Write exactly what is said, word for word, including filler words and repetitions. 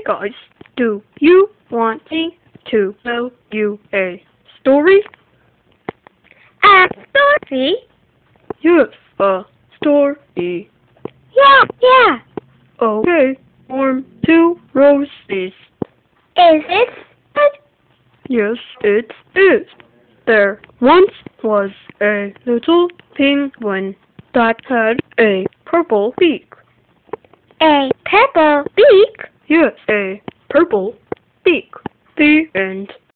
guys, do you want me to tell you a story? A story? Yes, a story. Yeah, yeah. Okay, warm two roses. Is it? Yes, it is. There once was a little penguin that had a purple beak. A purple beak? Yes, a purple beak. The end.